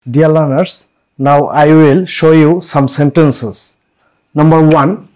Dear learners, now I will show you some sentences. Number 1,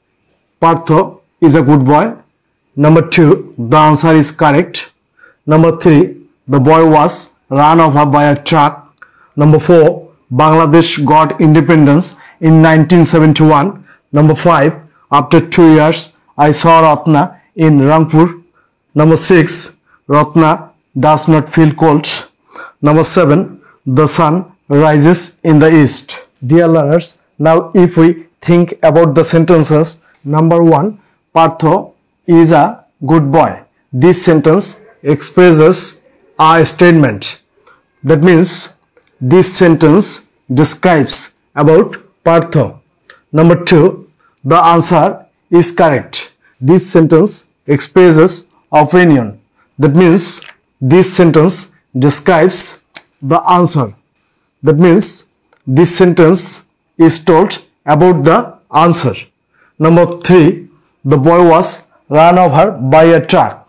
Partho is a good boy. Number 2, the answer is correct. Number 3, the boy was run over by a truck. Number 4, Bangladesh got independence in 1971. Number 5, after 2 years, I saw Ratna in Rangpur. Number 6, Ratna does not feel cold. Number 7, the sun rises in the east. Dear learners, now if we think about the sentences, number 1, Partho is a good boy. This sentence expresses a statement. That means this sentence describes about Partho. Number 2, the answer is correct. This sentence expresses opinion. That means this sentence describes the answer. That means this sentence is told about the answer. Number 3, the boy was run over by a truck.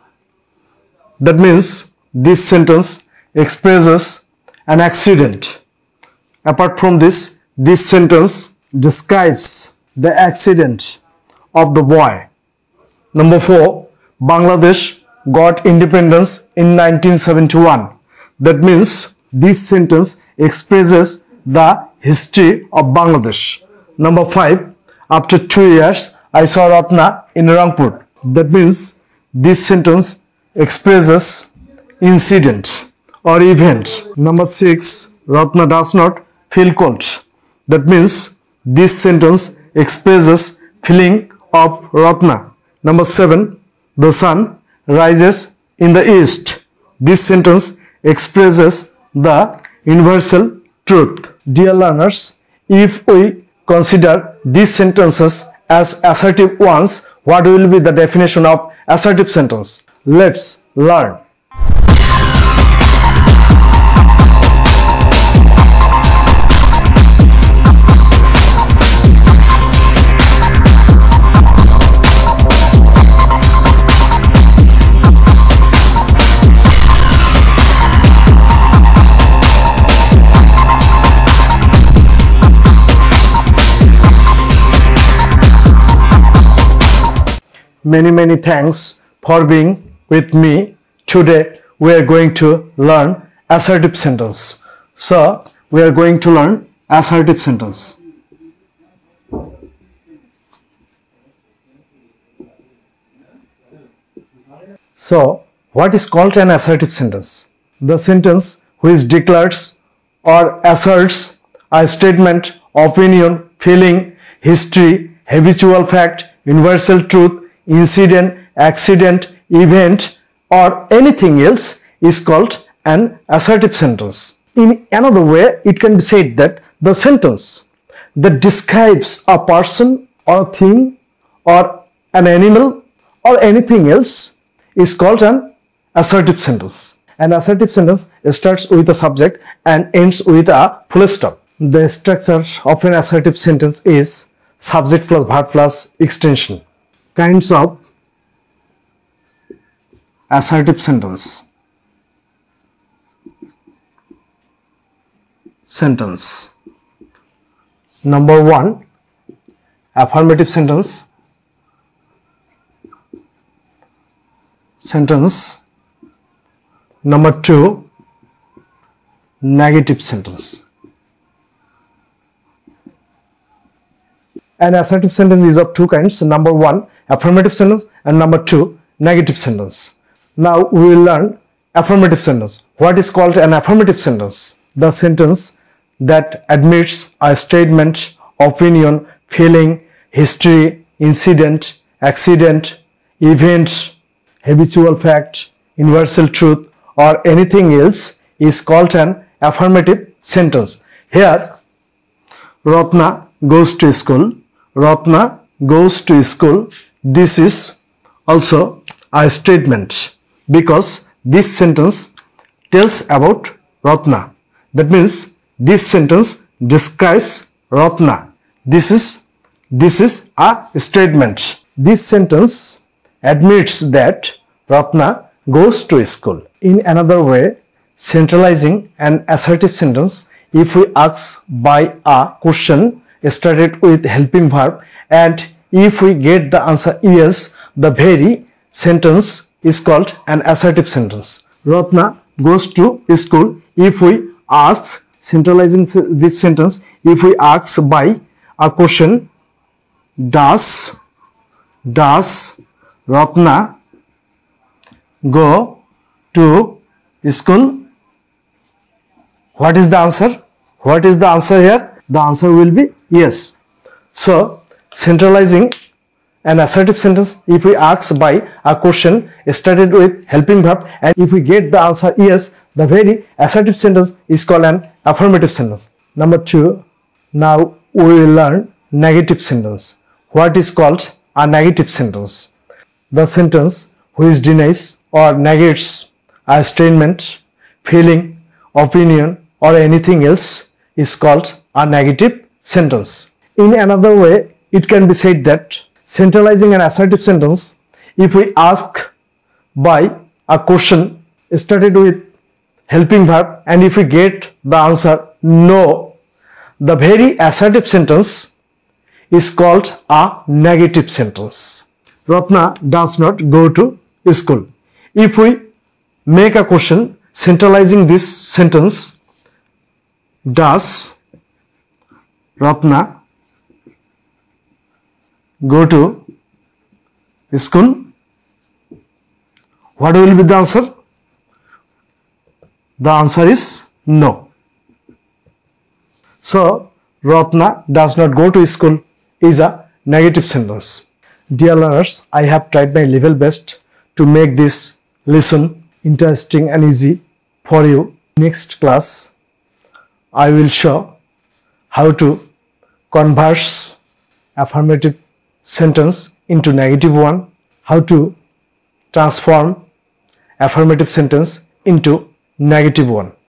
That means this sentence expresses an accident. Apart from this, this sentence describes the accident of the boy. Number 4, Bangladesh got independence in 1971. That means this sentence expresses the history of Bangladesh. Number 5, after 2 years, I saw Ratna in Rangpur. That means this sentence expresses incident or event. Number 6, Ratna does not feel cold. That means this sentence expresses feeling of Ratna. Number 7, the sun rises in the east. This sentence expresses the universal truth. Dear learners, if we consider these sentences as assertive ones, what will be the definition of assertive sentence? Let's learn. Many thanks for being with me. Today we are going to learn assertive sentence. So we are going to learn assertive sentence. So what is called an assertive sentence? The sentence which declares or asserts a statement, opinion, feeling, history, habitual fact, universal truth, incident, accident, event, or anything else is called an assertive sentence. In another way, it can be said that the sentence that describes a person or a thing or an animal or anything else is called an assertive sentence. An assertive sentence starts with a subject and ends with a full stop. The structure of an assertive sentence is subject plus verb plus extension. Kinds of assertive sentence. Number 1, affirmative sentence. Number 2, negative sentence. An assertive sentence is of two kinds. Number 1, affirmative sentence, and number 2, negative sentence. Now we will learn affirmative sentence. What is called an affirmative sentence? The sentence that admits a statement, opinion, feeling, history, incident, accident, event, habitual fact, universal truth, or anything else is called an affirmative sentence. Here, Ratna goes to school. Ratna goes to school. This is also a statement because this sentence tells about Ratna. That means this sentence describes Ratna. This is a statement. This sentence admits that Ratna goes to school. In another way, centralizing an assertive sentence if we ask by a question started with helping verb, and if we get the answer yes, the very sentence is called an assertive sentence. Ratna goes to school. If we ask, centralizing this sentence, if we ask by a question, does Ratna go to school? What is the answer? What is the answer here? The answer will be yes. So, centralizing an assertive sentence, if we ask by a question started with helping verb, and if we get the answer yes, the very assertive sentence is called an affirmative sentence. Number 2, now we will learn negative sentence. What is called a negative sentence? The sentence which denies or negates a statement, feeling, opinion, or anything else is called a negative sentence. In another way, it can be said that centralizing an assertive sentence, if we ask by a question started with helping verb, and if we get the answer no, the very assertive sentence is called a negative sentence. Ratna does not go to school. If we make a question centralizing this sentence, does Ratna go to school? What will be the answer? The answer is no. So, Ratna does not go to school is a negative sentence. Dear learners, I have tried my level best to make this lesson interesting and easy for you. Next class, I will show how to convert affirmative sentence into negative one, how to transform affirmative sentence into negative one.